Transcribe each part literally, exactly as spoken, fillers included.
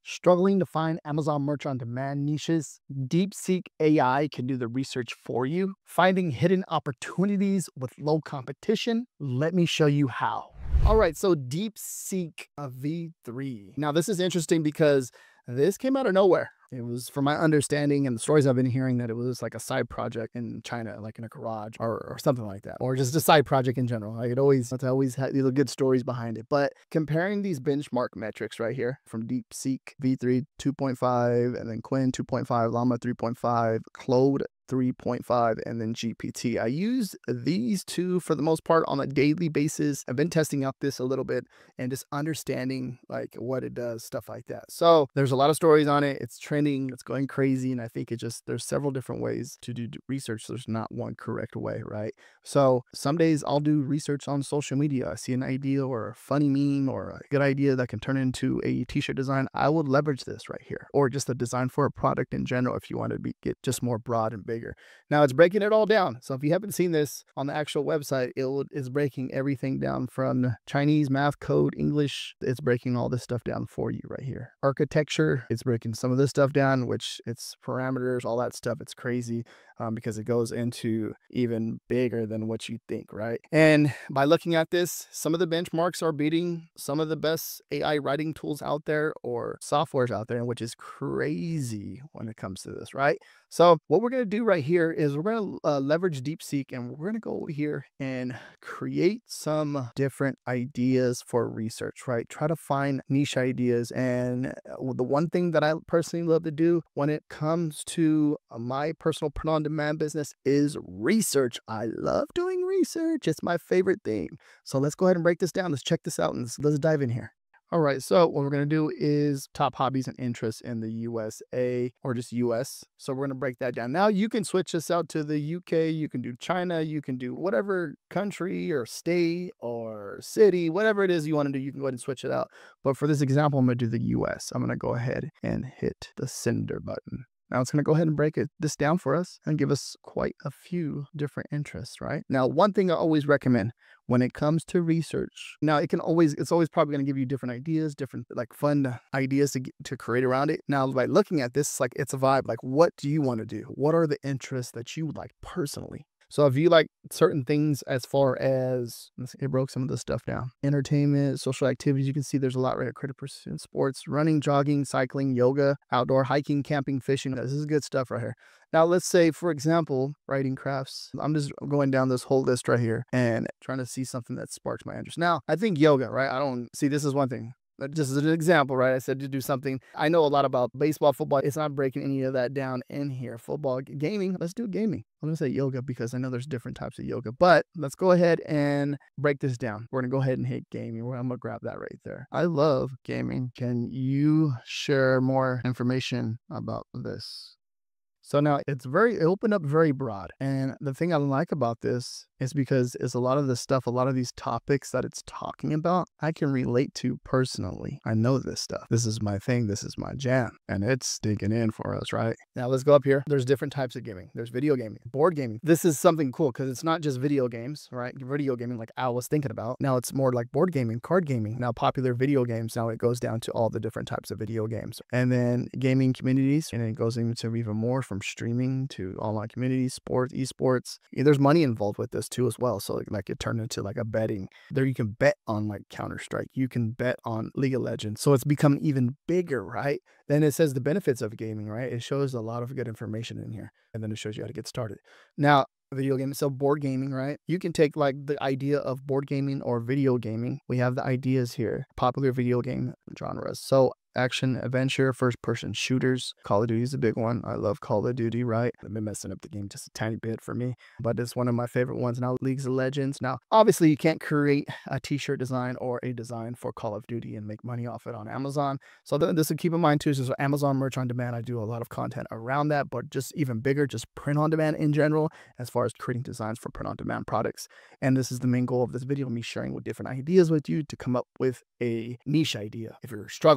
Struggling to find Amazon merch on demand niches? DeepSeek A I can do the research for you. Finding hidden opportunities with low competition? Let me show you how. All right, so DeepSeek uh, V three. Now, this is interesting because this came out of nowhere. It was, from my understanding and the stories I've been hearing, that it was like a side project in China, like in a garage or, or something like that, or just a side project in general. Like it always, it's always had these good stories behind it. But comparing these benchmark metrics right here from DeepSeek V three two point five, and then Quinn two point five, Llama three point five, Claude three point five, and then G P T. I use these two for the most part on a daily basis. I've been testing out this a little bit and just understanding like what it does, stuff like that. So there's a lot of stories on it. It's trending, it's going crazy. And I think it just, there's several different ways to do research. There's not one correct way, right? So some days I'll do research on social media. I see an idea or a funny meme or a good idea that can turn into a t-shirt design. I would leverage this right here, or just a design for a product in general if you want to be, get just more broad and big. Bigger. Now it's breaking it all down. So if you haven't seen this on the actual website, it is breaking everything down from Chinese, math, code, English. It's breaking all this stuff down for you right here. Architecture, it's breaking some of this stuff down, which it's parameters, all that stuff. It's crazy um, because it goes into even bigger than what you think, right? And by looking at this, some of the benchmarks are beating some of the best A I writing tools out there or softwares out there, which is crazy when it comes to this, right? So what we're going to do right here is we're going to uh, leverage DeepSeek, and we're going to go over here and create some different ideas for research, right? Try to find niche ideas. And the one thing that I personally love to do when it comes to my personal print-on-demand business is research. I love doing research. It's my favorite thing. So let's go ahead and break this down. Let's check this out and let's, let's dive in here. All right, so what we're going to do is top hobbies and interests in the U S A, or just U S. So we're going to break that down. Now you can switch this out to the U K, you can do China, you can do whatever country or state or city, whatever it is you want to do, you can go ahead and switch it out. But for this example, I'm going to do the U S. I'm going to go ahead and hit the sender button. Now it's going to go ahead and break it, this down for us and give us quite a few different interests, right? Now, one thing I always recommend when it comes to research, now it can always, it's always probably going to give you different ideas, different like fun ideas to get, to create around it. Now, by looking at this, like it's a vibe, like what do you want to do? What are the interests that you would like personally? So if you like certain things as far as, let's see, it broke some of this stuff down. Entertainment, social activities, you can see there's a lot right here. Creative pursuit, sports, running, jogging, cycling, yoga, outdoor, hiking, camping, fishing. This is good stuff right here. Now, let's say, for example, writing crafts. I'm just going down this whole list right here and trying to see something that sparks my interest. Now, I think yoga, right? I don't see, this is one thing. Just as an example, right? I said to do something. I know a lot about baseball, football. It's not breaking any of that down in here. Football, gaming. Let's do gaming. I'm going to say yoga because I know there's different types of yoga. But let's go ahead and break this down. We're going to go ahead and hit gaming. I'm going to grab that right there. I love gaming. Can you share more information about this? So now it's very, it opened up very broad. And the thing I like about this is because it's a lot of the stuff, a lot of these topics that it's talking about, I can relate to personally. I know this stuff. This is my thing. This is my jam. And it's digging in for us, right? Now let's go up here. There's different types of gaming. There's video gaming, board gaming. This is something cool because it's not just video games, right? Video gaming like I was thinking about. Now it's more like board gaming, card gaming. Now popular video games. Now it goes down to all the different types of video games. And then gaming communities. And it goes into even more from streaming to online communities, sports, esports. Yeah, there's money involved with this too as well. So like, like it turned into like a betting. There you can bet on like Counter-Strike. You can bet on League of Legends. So it's become even bigger, right? Then it says the benefits of gaming, right? It shows a lot of good information in here. And then it shows you how to get started. Now, video gaming, so board gaming, right? You can take like the idea of board gaming or video gaming. We have the ideas here, popular video game genres. So action, adventure, first-person shooters. Call of Duty is a big one. I love Call of Duty, right? I've been messing up the game just a tiny bit for me, but it's one of my favorite ones now. League of Legends. Now, obviously, you can't create a t-shirt design or a design for Call of Duty and make money off it on Amazon. So th this would keep in mind too. So Amazon merch on demand, I do a lot of content around that, but just even bigger, just print on demand in general, as far as creating designs for print on demand products. And this is the main goal of this video, me sharing with different ideas with you to come up with a niche idea. If you're struggling to find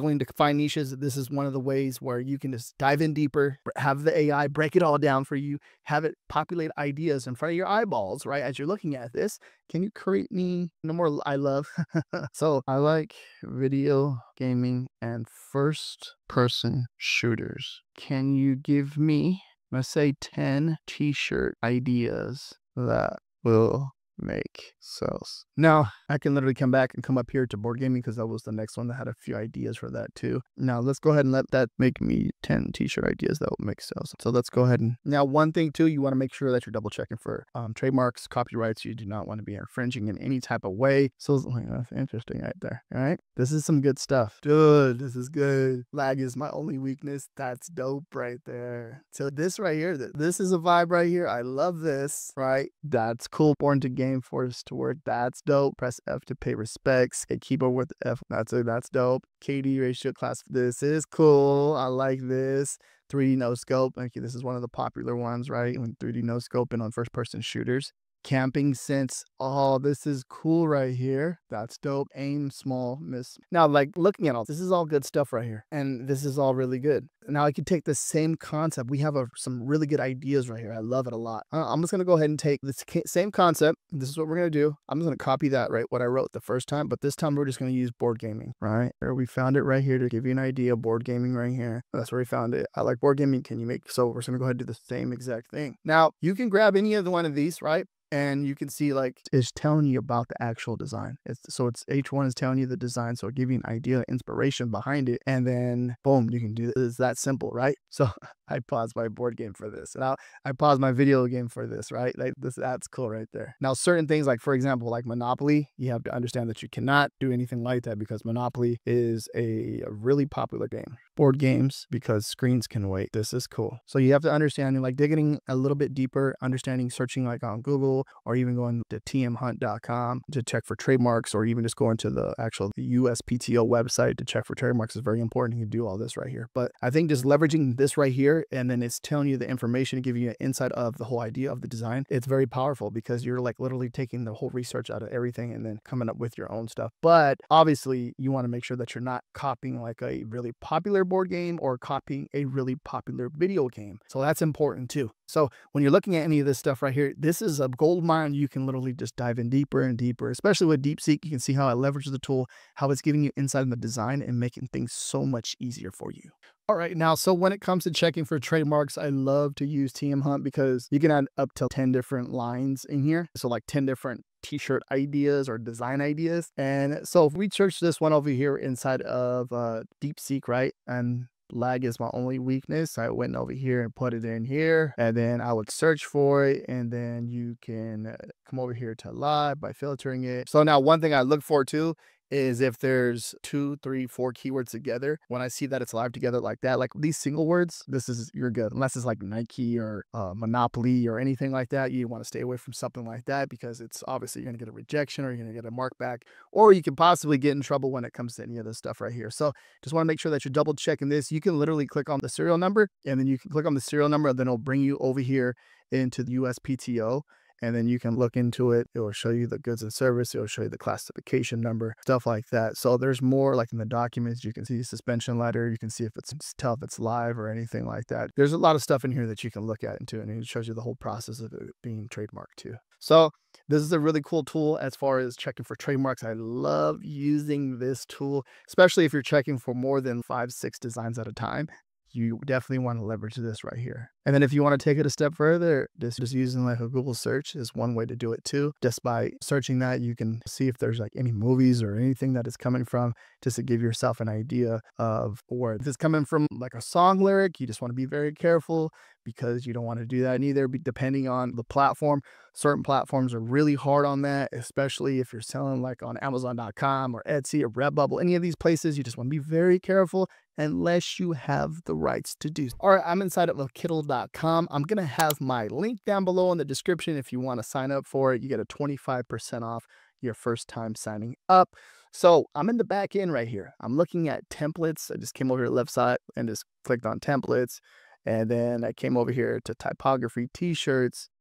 find niches, this is one of the ways where you can just dive in deeper, have the A I break it all down for you, have it populate ideas in front of your eyeballs, right? As you're looking at this, can you create me no more I love? So I like video gaming and first person shooters. Can you give me, let's say, ten t-shirt ideas that will make sales? Now I can literally come back and come up here to board gaming because that was the next one that had a few ideas for that too. Now let's go ahead and let that make me ten t-shirt ideas that will make sales. So let's go ahead and now one thing too, you want to make sure that you're double checking for um, trademarks, copyrights. You do not want to be infringing in any type of way. So like, that's interesting right there. All right, this is some good stuff, dude. This is good. Lag is my only weakness. That's dope right there. So this right here, this is a vibe right here. I love this, right? That's cool. Born to game, forced to work. That's dope. Press F to pay respects. A keyboard with F. That's it. That's dope. K D ratio class. This is cool. I like this. three D no scope. Okay, this is one of the popular ones, right? When three D no scoping on first person shooters. Camping sense. Oh, this is cool right here. That's dope. Aim small, miss. Now, like looking at all this is all good stuff right here, and this is all really good. Now I could take the same concept. We have a, some really good ideas right here. I love it a lot. Uh, I'm just gonna go ahead and take this same concept. This is what we're gonna do. I'm just gonna copy that, right? What I wrote the first time, but this time we're just gonna use board gaming, right? Here we found it right here to give you an idea. Board gaming right here. That's where we found it. I like board gaming. Can you make? So we're just gonna go ahead and do the same exact thing. Now you can grab any of the one of these, right? And you can see like it's telling you about the actual design. It's so it's H one is telling you the design, so it'll give you an idea, inspiration behind it, and then boom, you can do this. It's that simple, right? So I paused my board game for this, and I'll, I paused my video game for this, right? Like this, that's cool right there. Now certain things like, for example, like Monopoly, you have to understand that you cannot do anything like that because Monopoly is a, a really popular game. Board games, because screens can wait. This is cool. So you have to understand, like digging a little bit deeper, understanding, searching like on Google, or even going to T M hunt dot com to check for trademarks, or even just going to the actual U S P T O website to check for trademarks is very important. You can do all this right here. But I think just leveraging this right here, and then it's telling you the information, giving you an insight of the whole idea of the design. It's very powerful because you're like literally taking the whole research out of everything and then coming up with your own stuff. But obviously you want to make sure that you're not copying like a really popular board game or copying a really popular video game. So that's important too. So when you're looking at any of this stuff right here, this is a gold mine. You can literally just dive in deeper and deeper, especially with DeepSeek. You can see how I leverage the tool, how it's giving you insight in the design and making things so much easier for you. All right, now, so when it comes to checking for trademarks, I love to use T M Hunt because you can add up to ten different lines in here. So like ten different t-shirt ideas or design ideas. And so if we search this one over here inside of uh, DeepSeek, right? And lag is my only weakness. I went over here and put it in here, and then I would search for it, and then you can uh, come over here to live by filtering it. So now one thing I look for too is if there's two, three, four keywords together. When I see that it's live together like that, like these single words, this is, you're good. Unless it's like Nike or uh, Monopoly or anything like that, you want to stay away from something like that because it's obviously you're going to get a rejection or you're going to get a mark back, or you can possibly get in trouble when it comes to any of this stuff right here. So just want to make sure that you're double checking this. You can literally click on the serial number, and then you can click on the serial number, and then it'll bring you over here into the U S P T O. And then you can look into it. It will show you the goods and service. It will show you the classification number, stuff like that. So there's more like in the documents. You can see suspension letter. You can see if it's tell if it's live or anything like that. There's a lot of stuff in here that you can look at into, and it shows you the whole process of it being trademarked too. So this is a really cool tool as far as checking for trademarks. I love using this tool, especially if you're checking for more than five, six designs at a time. You definitely want to leverage this right here. And then if you want to take it a step further, just, just using like a Google search is one way to do it too. Just by searching that, you can see if there's like any movies or anything that it's coming from, just to give yourself an idea of where if it's coming from, like a song lyric. You just want to be very careful because you don't want to do that either, depending on the platform. Certain platforms are really hard on that, especially if you're selling like on Amazon dot com or Etsy or Redbubble, any of these places. You just want to be very careful unless you have the rights to do so. All right, I'm inside of Kittl dot com. I'm going to have my link down below in the description. If you want to sign up for it, you get a twenty-five percent off your first time signing up. So I'm in the back end right here. I'm looking at templates. I just came over to the left side and just clicked on templates. And then I came over here to typography, t-shirts,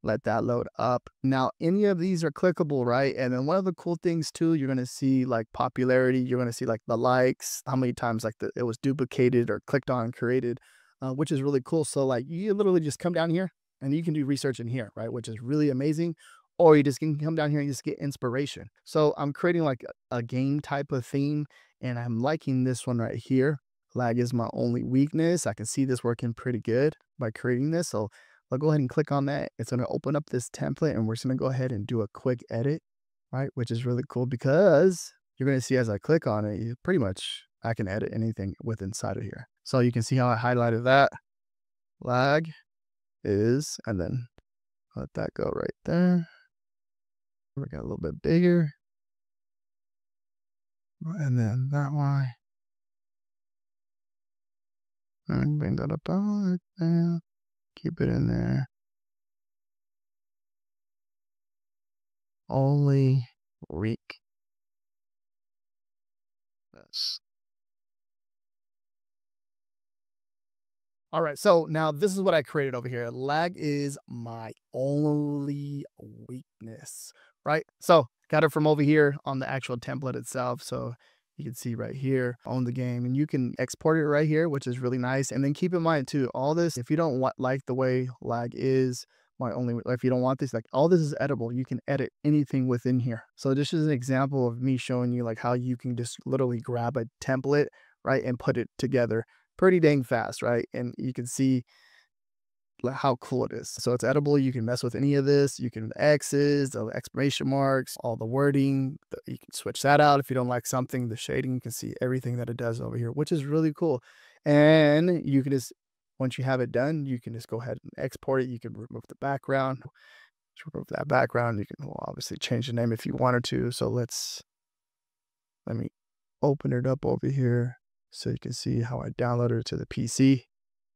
Let that load up. Now, any of these are clickable, right? And then one of the cool things too, you're gonna see like popularity. You're gonna see like the likes, how many times like the, it was duplicated or clicked on, created, uh, which is really cool. So like you literally just come down here and you can do research in here, right? Which is really amazing. Or you just can come down here and just get inspiration. So I'm creating like a, a game type of theme, and I'm liking this one right here. Lag is my only weakness. I can see this working pretty good by creating this. So I'll go ahead and click on that. It's going to open up this template, and we're just going to go ahead and do a quick edit, right? Which is really cool because you're going to see as I click on it, you pretty much, I can edit anything with inside of here. So you can see how I highlighted that. Lag is, and then let that go right there. We got a little bit bigger. And then that one. And bring that up right there. Keep it in there. Only weak. That's all right. So now this is what I created over here. Lag is my only weakness, right? So got it from over here on the actual template itself. So you can see right here, own the game, and you can export it right here, which is really nice. And then keep in mind too, all this, if you don't want, like the way lag is, my only, if you don't want this, like all this is edible. You can edit anything within here. So this is an example of me showing you like how you can just literally grab a template, right, and put it together pretty dang fast, right? And you can see like how cool it is. So it's edible. You can mess with any of this. You can X's, the exclamation marks, all the wording. You can switch that out if you don't like something. The shading, you can see everything that it does over here, which is really cool. And you can just, once you have it done, you can just go ahead and export it. You can remove the background. Just remove that background. You can, well, obviously change the name if you wanted to. So let's, let me open it up over here so you can see how I downloaded it to the P C.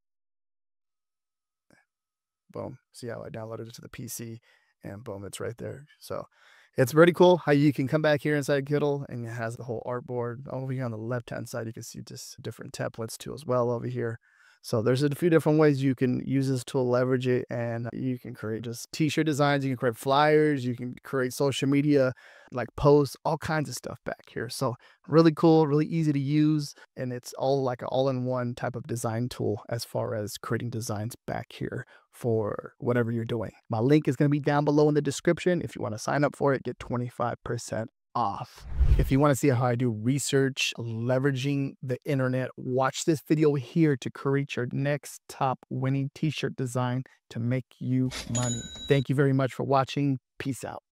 Boom. See how I downloaded it to the P C, and boom, it's right there. So it's pretty cool how you can come back here inside Kittl, and it has the whole artboard. Over here on the left-hand side, you can see just different templates too as well over here. So there's a few different ways you can use this tool, leverage it, and you can create just t-shirt designs. You can create flyers. You can create social media, like posts, all kinds of stuff back here. So really cool, really easy to use. And it's all like an all-in-one type of design tool as far as creating designs back here for whatever you're doing. My link is going to be down below in the description. If you want to sign up for it, get twenty-five percent off. If you want to see how I do research leveraging the internet, watch this video here to create your next top winning t-shirt design to make you money. Thank you very much for watching. Peace out.